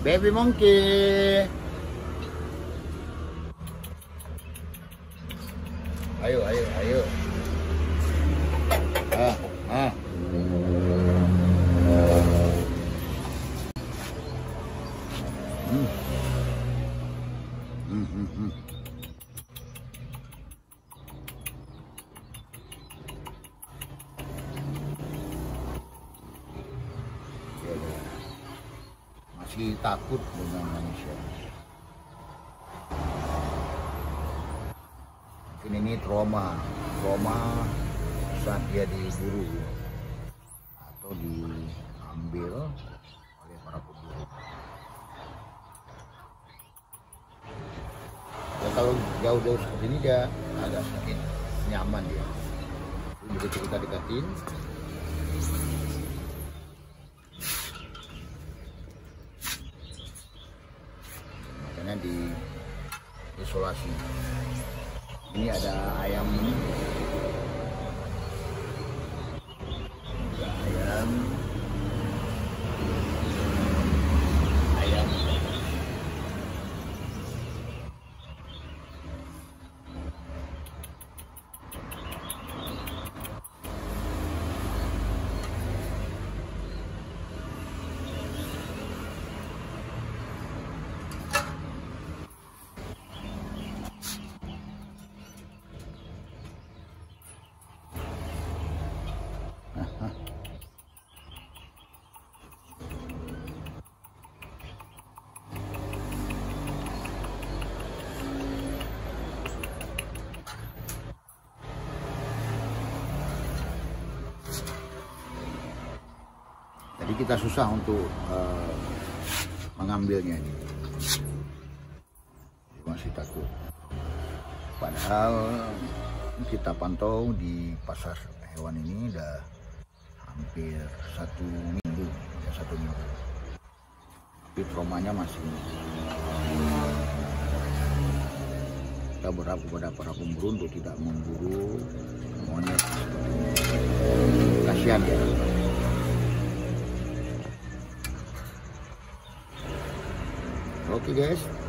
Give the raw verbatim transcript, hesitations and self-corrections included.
Baby monkey. Ayo, ayo, ayo. Ah, ah. Hmm. Hmm, hmm, hmm. Masih takut dengan manusia. Mungkin ini trauma, trauma saat dia diburu atau diambil oleh para pemburu. Ya, kalau jauh-jauh seperti ini dia agak sedikit nyaman dia. Begitu kita dekatin, makanya di isolasi. Ini ada ayam ini, ada ayam, ayam. Jadi kita susah untuk uh, mengambilnya ini, masih takut. Padahal kita pantau di pasar hewan ini udah hampir satu minggu, ya satu minggu. Tapi traumanya masih. Kita berharap kepada para pemburu untuk tidak memburu monyet. Kasihan ya. Oke guys.